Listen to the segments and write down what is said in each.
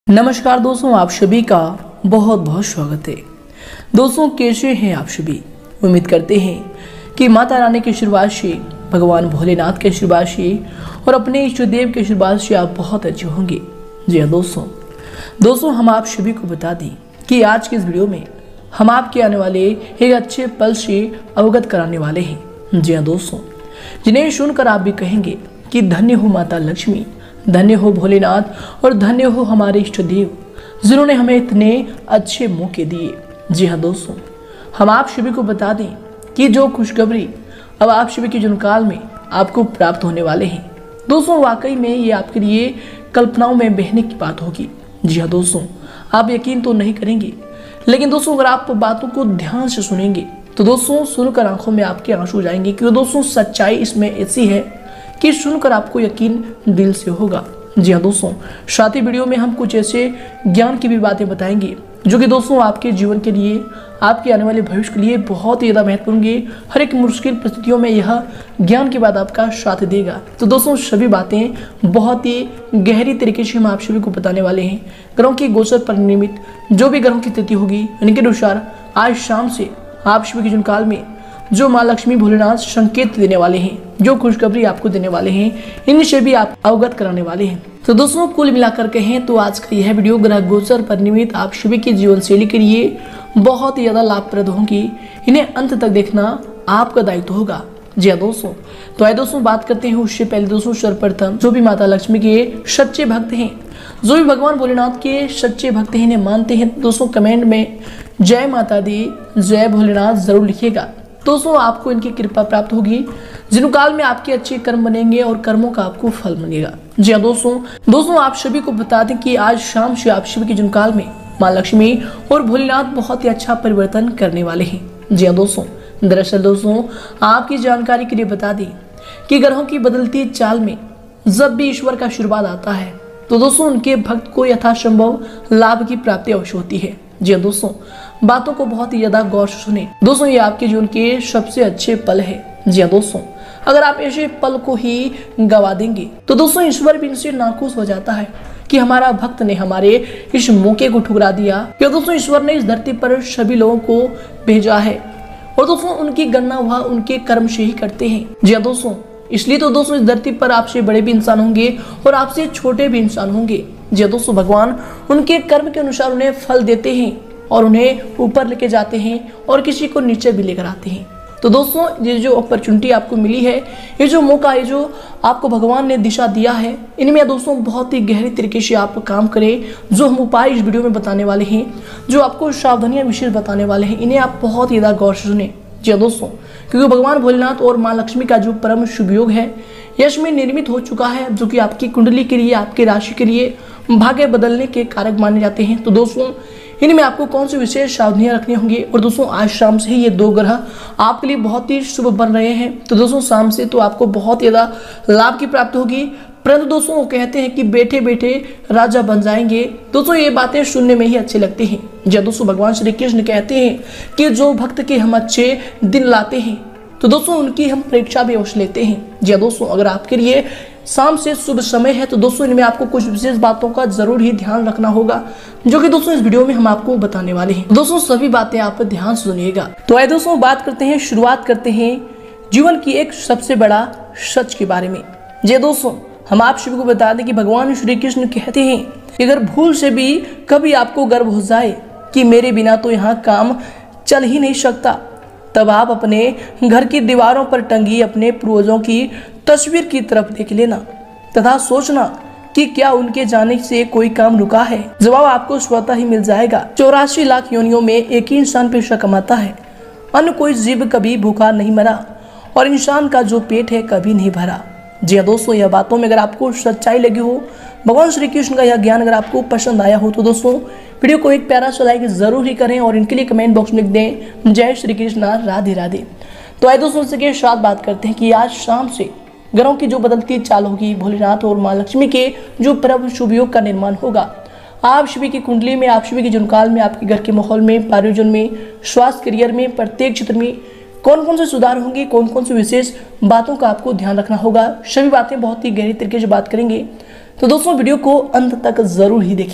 नमस्कार दोस्तों, आप सभी का बहुत बहुत स्वागत है। दोस्तों, कैसे हैं आप सभी? उम्मीद करते हैं कि माता रानी के आशीर्वाद से, भगवान भोलेनाथ के आशीर्वाद से और अपने इष्ट देव के आशीर्वाद से आप बहुत अच्छे होंगे। जी हाँ दोस्तों हम आप सभी को बता दें कि आज के इस वीडियो में हम आपके आने वाले एक अच्छे पल से अवगत कराने वाले हैं। जी हाँ दोस्तों, जिन्हें सुनकर आप भी कहेंगे कि धन्य हो माता लक्ष्मी, धन्य हो भोलेनाथ और धन्य हो हमारे इष्ट देव, जिन्होंने हमें इतने अच्छे मौके दिए। जी हाँ दोस्तों, हम आप सभी को बता दें कि जो खुशखबरी अब आप सभी के जन्मकाल में आपको प्राप्त होने वाले हैं, दोस्तों वाकई में ये आपके लिए कल्पनाओं में बहने की बात होगी। जी हाँ दोस्तों, आप यकीन तो नहीं करेंगे, लेकिन दोस्तों अगर आप बातों को ध्यान से सुनेंगे तो दोस्तों सुनकर आंखों में आपके आंसू जाएंगे, क्योंकि दोस्तों सच्चाई इसमें ऐसी है कि सुनकर आपको यकीन दिल से होगा। जी हाँ दोस्तों, साथ ही वीडियो में हम कुछ ऐसे ज्ञान की भी बातें बताएंगे जो कि दोस्तों आपके जीवन के लिए, आपके आने वाले भविष्य के लिए बहुत ही ज़्यादा महत्वपूर्ण होंगे। हर एक मुश्किल परिस्थितियों में यह ज्ञान की बात आपका साथ देगा। तो दोस्तों सभी बातें बहुत ही गहरी तरीके से हम आप सभी को बताने वाले हैं। ग्रहों की गोचर पर निमित्त जो भी ग्रहों की स्थिति होगी इनके अनुसार आज शाम से आप सभी के जन्मकाल में जो माँ लक्ष्मी भोलेनाथ संकेत देने वाले हैं, जो खुशखबरी आपको देने वाले हैं, इनसे भी आप अवगत कराने वाले हैं। तो दोस्तों कुल मिलाकर कहें तो आज का यह वीडियो ग्रह गोचर पर निमित्त आप सभी की जीवन शैली के लिए बहुत ही ज्यादा लाभप्रद होंगी। इन्हें अंत तक देखना आपका दायित्व होगा। जी हाँ दोस्तों, तो आइए दोस्तों बात करते हैं। उससे पहले दोस्तों सर्वप्रथम जो भी माता लक्ष्मी के सच्चे भक्त हैं, जो भी भगवान भोलेनाथ के सच्चे भक्त हैं, इन्हें मानते हैं, दोस्तों कमेंट में जय माता दी, जय भोलेनाथ जरूर लिखिएगा। दोस्तों आपको इनकी कृपा प्राप्त होगी, जन्मकाल में आपके अच्छे कर्म बनेंगे और कर्मों का आपको फल मिलेगा। जी हाँ दोस्तों आप सभी को बता दें कि आज शाम से आप सभी के जन्मकाल में माँ लक्ष्मी और भोलेनाथ बहुत ही अच्छा परिवर्तन करने वाले हैं। जी हाँ दोस्तों, दरअसल दोस्तों आपकी जानकारी के लिए बता दें कि ग्रहों की बदलती चाल में जब भी ईश्वर का आशीर्वाद आता है तो दोस्तों उनके भक्त को यथासंभव लाभ की प्राप्ति अवश्य होती है। जी हाँ दोस्तों, बातों को बहुत ही ज्यादा गौर से सुने। दोस्तों ये आपके जीवन के सबसे अच्छे पल है। जी हाँ दोस्तों, अगर आप ऐसे पल को ही गवा देंगे तो दोस्तों ईश्वर भी इनसे नाखुश हो जाता है कि हमारा भक्त ने हमारे इस मौके को ठुकरा दिया। या दोस्तों ईश्वर ने इस धरती पर सभी लोगों को भेजा है और दोस्तों उनकी गणना वह उनके कर्म से ही करते हैं। जी हाँ दोस्तों, इसलिए तो दोस्तों इस धरती पर आपसे बड़े भी इंसान होंगे और आपसे छोटे भी इंसान होंगे। जी हाँ दोस्तों, भगवान उनके कर्म के अनुसार उन्हें फल देते हैं और उन्हें ऊपर लेके जाते हैं और किसी को नीचे भी लेकर आते हैं। तो दोस्तों ये जो अपॉर्चुनिटी आपको मिली है, ये जो मौका है, जो आपको भगवान ने दिशा दिया है, इनमें दोस्तों बहुत ही गहरी तरीके से आप काम करें। जो हम उपाय इस वीडियो में बताने वाले हैं, जो आपको सावधानियां विशेष बताने वाले हैं, इन्हें आप बहुत ही ज्यादा गौर से सुने। जी हाँ दोस्तों, क्योंकि भगवान भोलेनाथ और माँ लक्ष्मी का जो परम शुभ योग है यश में निर्मित हो चुका है, जो कि आपकी कुंडली के लिए, आपकी राशि के लिए भाग्य बदलने के कारक माने जाते हैं। तो दोस्तों इनमें आपको कौन सी विशेष सावधानियां रखनी होंगी। और दोस्तों आज शाम से ही ये दो ग्रह आपके लिए बहुत ही शुभ बन रहे हैं। तो दोस्तों शाम से तो आपको बहुत ज्यादा लाभ की प्राप्ति होगी, परंतु दोस्तों वो कहते हैं कि बैठे बैठे राजा बन जाएंगे। दोस्तों ये बातें सुनने में ही अच्छी लगती हैं। जब दोस्तों भगवान श्री कृष्ण कहते हैं कि जो भक्त के हम अच्छे दिन लाते हैं तो दोस्तों उनकी हम परीक्षा भी अवश्य लेते हैं। जी दोस्तों, अगर आपके लिए शाम से शुभ समय है तो दोस्तों इनमें आपको कुछ विशेष बातों का जरूर ही ध्यान रखना होगा, जो कि दोस्तों इस वीडियो में हम आपको बताने वाले हैं। दोस्तों सभी बातें आप ध्यान से सुनिएगा। तो आइए दोस्तों बात करते हैं, शुरुआत करते हैं जीवन की एक सबसे बड़ा सच के बारे में। जी दोस्तों, हम आप सभी को बता दें कि भगवान श्री कृष्ण कहते हैं कि अगर भूल से भी कभी आपको गर्व हो जाए कि मेरे बिना तो यहाँ काम चल ही नहीं सकता, तब आप अपने घर की दीवारों पर टंगी अपने पूर्वजों की तस्वीर की तरफ देख लेना तथा सोचना कि क्या उनके जाने से कोई काम रुका है। जवाब आपको स्वतः ही मिल जाएगा। 84 लाख योनियों में एक ही इंसान पैसा कमाता है, अन्य कोई जीव कभी भूखा नहीं मरा और इंसान का जो पेट है कभी नहीं भरा। जी हाँ दोस्तों, यह बातों में अगर आपको सच्चाई लगी हो, भगवान श्री कृष्ण का यह ज्ञान अगर आपको पसंद आया हो तो दोस्तों वीडियो को एक प्यारा सा लाइक जरूर ही करें और इनके लिए कमेंट बॉक्स में लिख दें जय श्री कृष्ण, राधे राधे। तो आइए दोस्तों इसके साथ बात करते हैं कि आज शाम से ग्रहों की जो बदलती चाल होगी, भोलेनाथ और माँ लक्ष्मी के जो परम शुभ योग का निर्माण होगा आप सभी की कुंडली में, आप सभी के जन्मकाल में, आपके घर के माहौल में, पारियोजन में, स्वास्थ्य, करियर में, प्रत्येक क्षेत्र में कौन कौन से सुधार होंगे, कौन कौन सी विशेष बातों का आपको ध्यान रखना होगा, सभी बातें बहुत ही गहरी तरीके से बात करेंगे। तो दोस्तों वीडियो को अंत तक जरूर ही देखिएगा।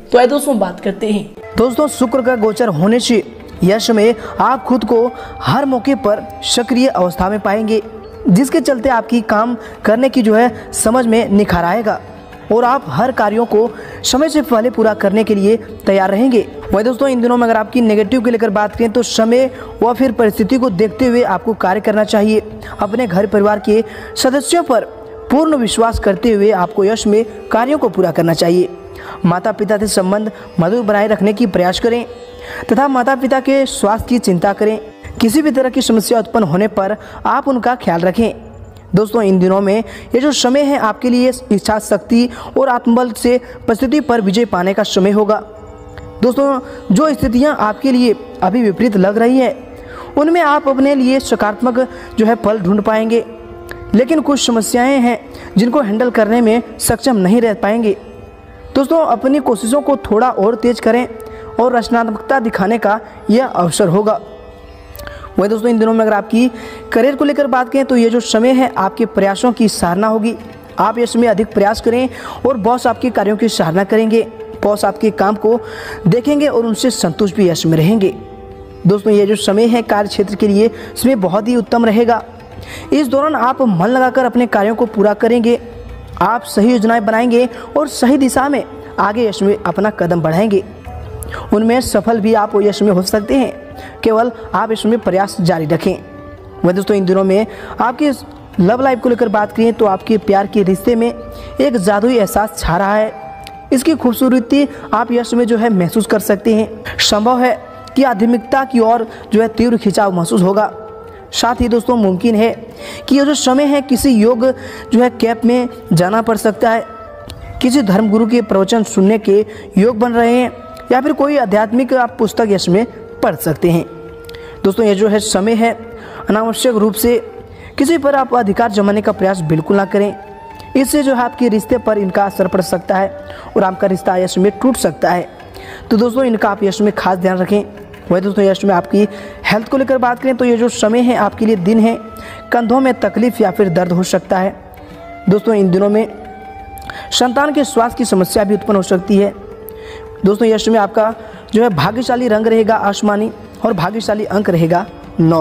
तो आइए दोस्तों बात करते हैं। दोस्तों, शुक्र का गोचर होने से यश में आप खुद को हर मौके पर सक्रिय अवस्था में पाएंगे, जिसके चलते आपकी काम करने की समझ में निखार आएगा और आप हर कार्यों को समय से पहले पूरा करने के लिए तैयार रहेंगे। वही दोस्तों, इन दिनों में अगर आपकी नेगेटिव को लेकर बात करें तो समय व फिर परिस्थिति को देखते हुए आपको कार्य करना चाहिए। अपने घर परिवार के सदस्यों पर पूर्ण विश्वास करते हुए आपको यश में कार्यों को पूरा करना चाहिए। माता पिता से संबंध मधुर बनाए रखने की प्रयास करें तथा माता पिता के स्वास्थ्य की चिंता करें। किसी भी तरह की समस्या उत्पन्न होने पर आप उनका ख्याल रखें। दोस्तों, इन दिनों में ये जो समय है आपके लिए इच्छा शक्ति और आत्मबल से परिस्थिति पर विजय पाने का समय होगा। दोस्तों, जो स्थितियां आपके लिए अभी विपरीत लग रही है उनमें आप अपने लिए सकारात्मक फल ढूंढ पाएंगे, लेकिन कुछ समस्याएं हैं जिनको हैंडल करने में सक्षम नहीं रह पाएंगे। दोस्तों, अपनी कोशिशों को थोड़ा और तेज करें और रचनात्मकता दिखाने का यह अवसर होगा। वही दोस्तों, इन दिनों में अगर आपकी करियर को लेकर बात करें तो ये जो समय है आपके प्रयासों की सराहना होगी। आप इसमें अधिक प्रयास करें और बॉस आपके कार्यों की सराहना करेंगे। बॉस आपके काम को देखेंगे और उनसे संतुष्ट भी यश में रहेंगे। दोस्तों, ये जो समय है कार्य क्षेत्र के लिए इसमें बहुत ही उत्तम रहेगा। इस दौरान आप मन लगाकर अपने कार्यों को पूरा करेंगे। आप सही योजनाएं बनाएंगे और सही दिशा में आगे यश में अपना कदम बढ़ाएंगे। उनमें सफल भी आप यश में हो सकते हैं, केवल आप इसमें प्रयास जारी रखें। वह दोस्तों, इन दिनों में आपके लव लाइफ को लेकर बात करें तो आपके प्यार के रिश्ते में एक जादुई एहसास छा रहा है। इसकी खूबसूरती आप यश में महसूस कर सकते हैं। संभव है कि आध्यात्मिकता की ओर तीव्र खिंचाव महसूस होगा। साथ ही दोस्तों, मुमकिन है कि ये जो समय है किसी योग कैंप में जाना पड़ सकता है। किसी धर्मगुरु के प्रवचन सुनने के योग बन रहे हैं या फिर कोई आध्यात्मिक आप पुस्तक यश में पढ़ सकते हैं। दोस्तों, ये जो समय है अनावश्यक रूप से किसी पर आप अधिकार जमाने का प्रयास बिल्कुल ना करें। इससे आपके रिश्ते पर इनका असर पड़ सकता है और आपका रिश्ता यश में टूट सकता है। तो दोस्तों, इनका आप यश में खास ध्यान रखें। वही दोस्तों, यश में आपकी हेल्थ को लेकर बात करें तो ये जो समय है आपके लिए दिन है कंधों में तकलीफ या फिर दर्द हो सकता है। दोस्तों, इन दिनों में संतान के स्वास्थ्य की समस्या भी उत्पन्न हो सकती है। दोस्तों, यश में आपका भाग्यशाली रंग रहेगा आसमानी और भाग्यशाली अंक रहेगा 9।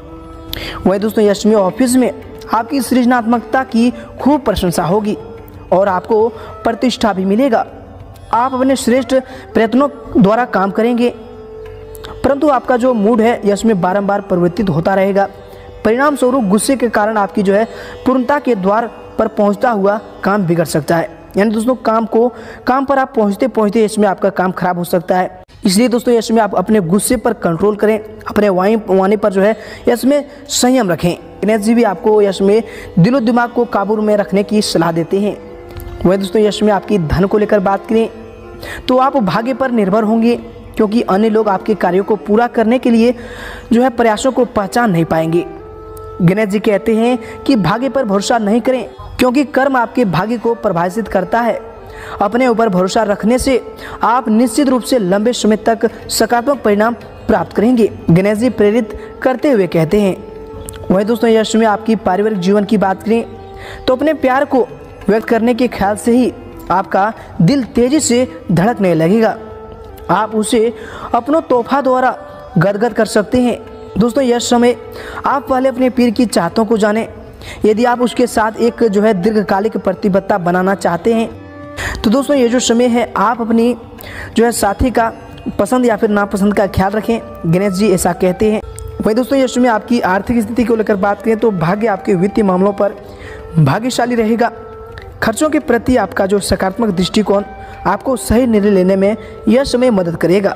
वही दोस्तों, यश में ऑफिस में आपकी सृजनात्मकता की खूब प्रशंसा होगी और आपको प्रतिष्ठा भी मिलेगा। आप अपने श्रेष्ठ प्रयत्नों द्वारा काम करेंगे, परंतु आपका जो मूड है यश में बारंबार परिवर्तित होता रहेगा। परिणाम स्वरूप गुस्से के कारण आपकी पूर्णता के द्वार पर पहुंचता हुआ काम बिगड़ सकता है। यानी दोस्तों, काम पर आप पहुंचते पहुंचते इसमें आपका काम खराब हो सकता है। इसलिए दोस्तों, इसमें आप अपने गुस्से पर कंट्रोल करें, अपने वाणी पर इसमें संयम रखें। गणेश जी भी आपको यश में दिलो दिमाग को काबू में रखने की सलाह देते हैं। वही दोस्तों, यश में आपकी धन को लेकर बात करें तो आप भाग्य पर निर्भर होंगे, क्योंकि अन्य लोग आपके कार्यों को पूरा करने के लिए प्रयासों को पहचान नहीं पाएंगे। गणेश जी कहते हैं कि भाग्य पर भरोसा नहीं करें, क्योंकि कर्म आपके भाग्य को प्रभावित करता है। अपने ऊपर भरोसा रखने से आप निश्चित रूप से लंबे समय तक सकारात्मक परिणाम प्राप्त करेंगे, गणेश जी प्रेरित करते हुए कहते हैं। वही दोस्तों, यश में आपकी पारिवारिक जीवन की बात करें तो अपने प्यार को व्यक्त करने के ख्याल से ही आपका दिल तेजी से धड़कने लगेगा। आप उसे अपनों तोहफा द्वारा गदगद कर सकते हैं। दोस्तों, यह समय आप पहले अपने पीर की चाहतों को जानें। यदि आप उसके साथ एक दीर्घकालिक प्रतिबद्धता बनाना चाहते हैं तो दोस्तों, ये जो समय है आप अपनी साथी का पसंद या फिर नापसंद का ख्याल रखें, गणेश जी ऐसा कहते हैं। वही दोस्तों, यश में आपकी आर्थिक स्थिति को लेकर बात करें तो भाग्य आपके वित्तीय मामलों पर भाग्यशाली रहेगा। खर्चों के प्रति आपका सकारात्मक दृष्टिकोण आपको सही निर्णय लेने में यह समय मदद करेगा।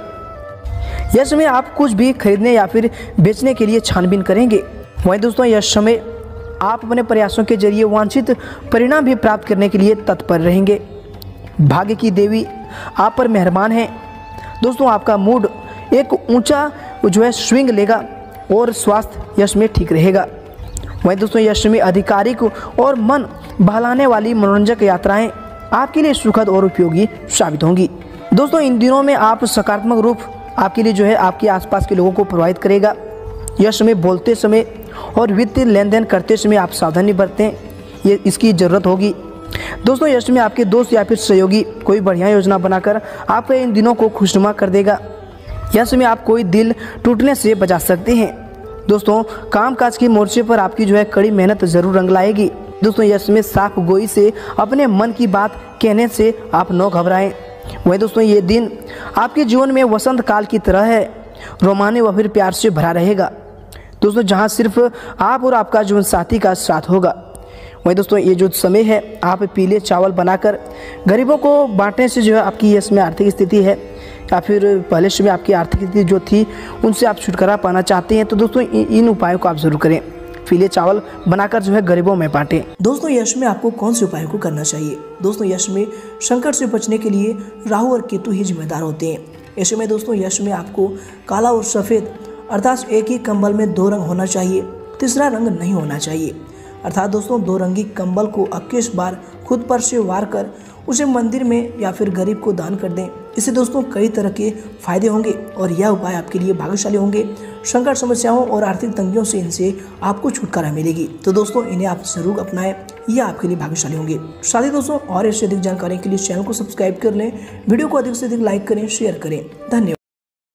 यह समय आप कुछ भी खरीदने या फिर बेचने के लिए छानबीन करेंगे। वहीं दोस्तों, यह समय आप अपने प्रयासों के जरिए वांछित परिणाम भी प्राप्त करने के लिए तत्पर रहेंगे। भाग्य की देवी आप पर मेहरबान है। दोस्तों, आपका मूड एक ऊंचा स्विंग लेगा और स्वास्थ्य यश में ठीक रहेगा। वहीं दोस्तों, यश में आधिकारिक और मन बहलाने वाली मनोरंजक यात्राएं आपके लिए सुखद और उपयोगी साबित होंगी। दोस्तों, इन दिनों में आप सकारात्मक रूप आपके लिए आपके आसपास के लोगों को प्रभावित करेगा। यह समय बोलते समय और वित्तीय लेन देन करते समय आप सावधानी बरतें, ये इसकी ज़रूरत होगी। दोस्तों यश में आपके दोस्त या फिर सहयोगी कोई बढ़िया योजना बनाकर आपके इन दिनों को खुशनुमा कर देगा। यश में आप कोई दिल टूटने से बचा सकते हैं। दोस्तों कामकाज के मोर्चे पर आपकी जो है कड़ी मेहनत जरूर रंग लाएगी। दोस्तों यश में साफ गोई से अपने मन की बात कहने से आप न घबराएं। वही दोस्तों ये दिन आपके जीवन में वसंत काल की तरह है, रोमाने व फिर प्यार से भरा रहेगा। दोस्तों जहां सिर्फ आप और आपका जीवन साथी का साथ होगा। वही दोस्तों ये जो समय है आप पीले चावल बनाकर गरीबों को बांटने से जो है आपकी यश में आर्थिक स्थिति है या फिर पहले से भी आपकी आर्थिक स्थिति जो थी उनसे आप छुटकारा पाना चाहते हैं तो दोस्तों इन उपायों को आप जरूर करें। पीले चावल बनाकर जो है गरीबों में बांटें। दोस्तों यश में आपको कौन से उपायों को करना चाहिए? दोस्तों यश में संकट से बचने के लिए राहु और केतु ही जिम्मेदार होते हैं। ऐसे में दोस्तों यश में आपको काला और सफ़ेद अर्थात एक ही कंबल में 2 रंग होना चाहिए, तीसरा रंग नहीं होना चाहिए। अर्थात दोस्तों 2 रंगी कंबल को 21 बार खुद पर से वार कर उसे मंदिर में या फिर गरीब को दान कर दें। इससे दोस्तों कई तरह के फायदे होंगे और यह उपाय आपके लिए भाग्यशाली होंगे। संकट समस्याओं और आर्थिक तंगियों से इनसे आपको छुटकारा मिलेगी। तो दोस्तों इन्हें आप जरूर अपनाएं, यह आपके लिए भाग्यशाली होंगे। साथ ही दोस्तों और इससे अधिक जानकारी के लिए चैनल को सब्सक्राइब कर लें, वीडियो को अधिक से अधिक लाइक करें, शेयर करें। धन्यवाद।